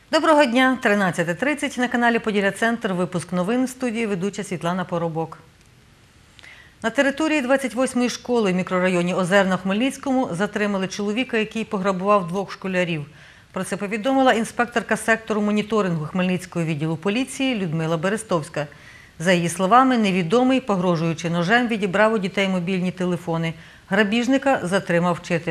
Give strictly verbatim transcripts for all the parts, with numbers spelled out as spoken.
Доброго дня! тринадцята тридцять на каналі Поділля-Центр. Випуск новин в студії ведуча Світлана Поробок. На території двадцять восьмої школи в мікрорайоні Озерна в Хмельницькому затримали чоловіка, який пограбував двох школярів. Про це повідомила інспекторка сектору моніторингу Хмельницького відділу поліції Людмила Берестовська. За її словами, невідомий, погрожуючи ножем, відібрав у дітей мобільні телефони. Грабіжника затримав вчитель.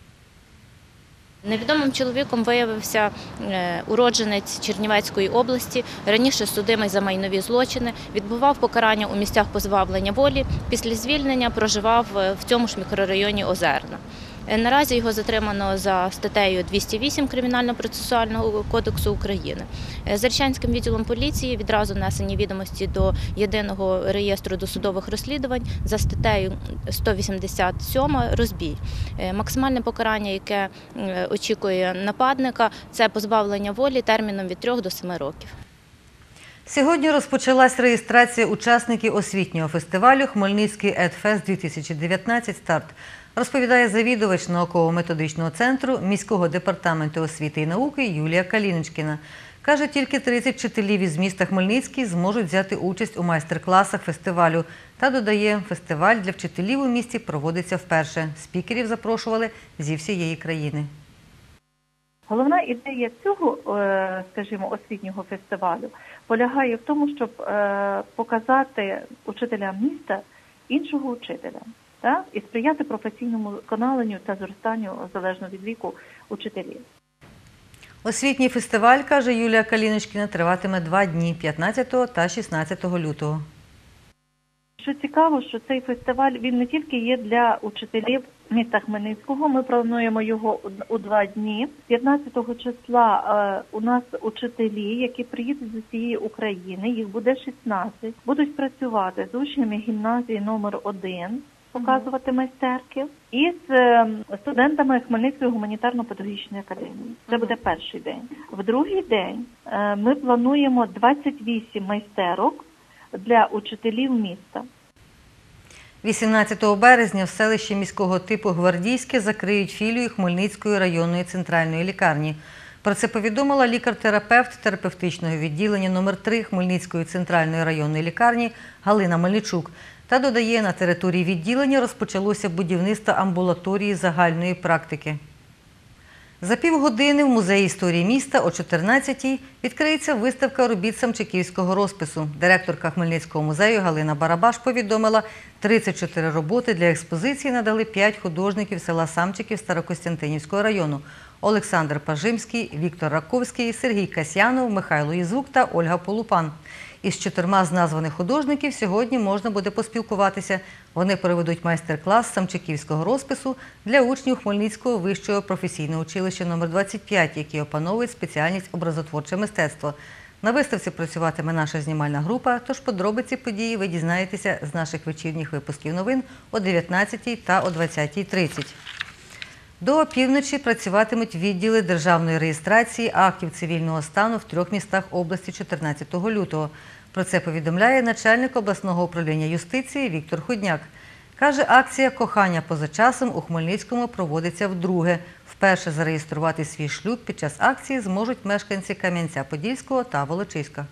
Невідомим чоловіком виявився уродженець Чернівецької області, раніше судимий за майнові злочини, відбував покарання у місцях позбавлення волі, після звільнення проживав в цьому ж мікрорайоні Озерна. Наразі його затримано за статтею двісті вісім Кримінально-процесуального кодексу України. Зарічанським відділом поліції відразу внесені відомості до єдиного реєстру досудових розслідувань за статтею сто вісімдесят сім «Розбій». Максимальне покарання, яке очікує нападника, це позбавлення волі терміном від трьох до семи років. Сьогодні розпочалась реєстрація учасників освітнього фестивалю «Хмельницький ЕдФест дві тисячі дев'ятнадцять. Старт», розповідає завідувач науково-методичного центру міського департаменту освіти і науки Юлія Калінічкіна. Каже, тільки тридцять вчителів із міста Хмельницький зможуть взяти участь у майстер-класах фестивалю. Та додає, фестиваль для вчителів у місті проводиться вперше. Спікерів запрошували зі всієї країни. Головна ідея цього, скажімо, освітнього фестивалю полягає в тому, щоб показати учителям міста іншого учителя. Так? І сприяти професійному вдосконаленню та зростанню, залежно від віку, учителів. Освітній фестиваль, каже Юлія Калінічкіна, триватиме два дні – п'ятнадцятого та шістнадцятого лютого. Що цікаво, що цей фестиваль, він не тільки є для учителів міста Хмельницького, ми плануємо його у два дні. п'ятнадцятого числа у нас учителі, які приїдуть з усієї України, їх буде шістнадцять, будуть працювати з учнями гімназії номер один, показувати майстерки, і з студентами Хмельницької гуманітарно-педагогічної академії. Це буде перший день. В другий день ми плануємо двадцять вісім майстерок для учителів міста. вісімнадцятого березня в селищі міського типу Гвардійське закриють філію Хмельницької районної центральної лікарні. Про це повідомила лікар-терапевт терапевтичного відділення номер три Хмельницької центральної районної лікарні Галина Мельничук. Та додає, на території відділення розпочалося будівництво амбулаторії загальної практики. За півгодини в Музеї історії міста о чотирнадцятій відкриється виставка робіт самчиківського розпису. Директорка Хмельницького музею Галина Барабаш повідомила, тридцять чотири роботи для експозиції надали п'ять художників села Самчиків Старокостянтинівського району – Олександр Пажимський, Віктор Раковський, Сергій Касьянов, Михайло Єзук та Ольга Полупан. Із чотирма з названих художників сьогодні можна буде поспілкуватися. Вони проведуть майстер-клас самчиківського розпису для учнів Хмельницького вищого професійного училища номер двадцять п'ять, які опановують спеціальність образотворче мистецтво. На виставці працюватиме наша знімальна група, тож подробиці події ви дізнаєтеся з наших вечірніх випусків новин о дев'ятнадцятій та о двадцятій тридцять. До опівночі працюватимуть відділи державної реєстрації актів цивільного стану в трьох містах області чотирнадцятого лютого. Про це повідомляє начальник обласного управління юстиції Віктор Худняк. Каже, акція «Кохання поза часом» у Хмельницькому проводиться вдруге. Вперше зареєструвати свій шлюб під час акції зможуть мешканці Кам'янця-Подільського та Волочиська.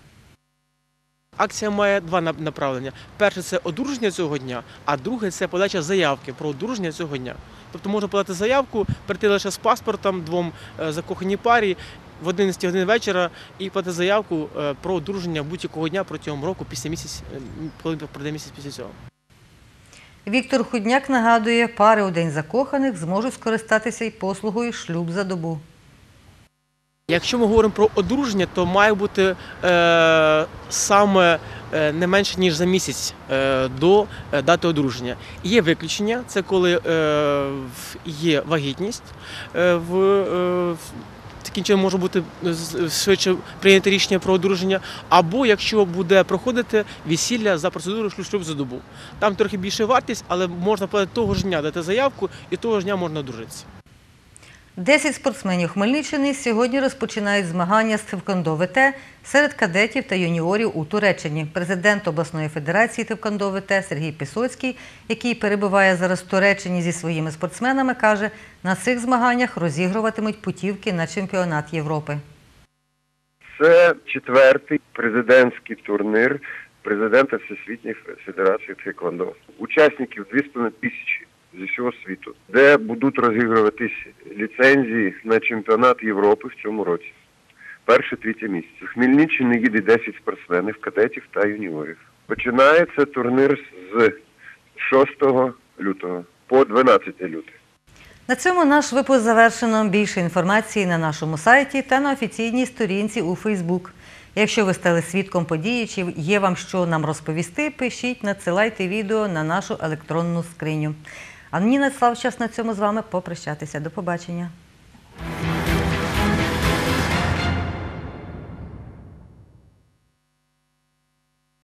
Акція має два направлення. Перше – це одруження цього дня, а друге – це подача заявки про одруження цього дня. Тобто можна подати заявку, прийти лише з паспортом двом закоханій парі в одинадцятій годині вечора і подати заявку про одруження будь-якого дня протягом року, після місяць, коли пройде місяць після цього. Віктор Худняк нагадує, пари у День закоханих зможуть скористатися й послугою «Шлюб за добу». Якщо ми говоримо про одруження, то має бути е, саме е, не менше, ніж за місяць е, до дати одруження. Є виключення, це коли е, є вагітність, е, в, е, таким чином може бути швидше прийняте рішення про одруження, або якщо буде проходити весілля за процедурою «Шлюб за добу». Там трохи більша вартість, але можна подати того ж дня дати заявку і того ж дня можна одружитися. Десять спортсменів Хмельниччини сьогодні розпочинають змагання з тхеквондо-ВТ серед кадетів та юніорів у Туреччині. Президент обласної федерації тхеквондо-ВТ Сергій Пісоцький, який перебуває зараз в Туреччині зі своїми спортсменами, каже, на цих змаганнях розігруватимуть путівки на чемпіонат Європи. Це четвертий президентський турнір президента Всесвітньої Федерації Тхеквондо. Учасників дві з половиною тисячі зі всього світу, де будуть розігруватись ліцензії на чемпіонат Європи в цьому році. Перше-третє місце. З Хмельниччини їде десять спортсменів, кадетів та юніорів. Починається турнір з шостого лютого по дванадцяте лютого. На цьому наш випуск завершено. Більше інформації на нашому сайті та на офіційній сторінці у Фейсбук. Якщо ви стали свідком події, чи є вам що нам розповісти, пишіть, надсилайте відео на нашу електронну скриню. А мені настав час на цьому з вами попрощатися. До побачення.